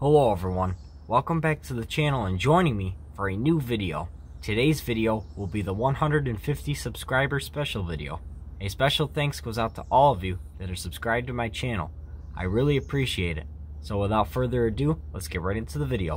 Hello everyone, welcome back to the channel and joining me for a new video. Today's video will be the 150 subscriber special video. A special thanks goes out to all of you that are subscribed to my channel. I really appreciate it. So without further ado, let's get right into the video.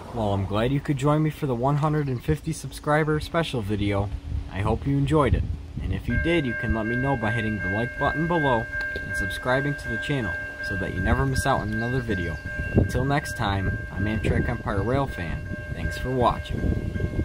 Well, I'm glad you could join me for the 150 subscriber special video. I hope you enjoyed it. And if you did, you can let me know by hitting the like button below and subscribing to the channel so that you never miss out on another video. Until next time, I'm Amtrak Empire Railfan. Thanks for watching.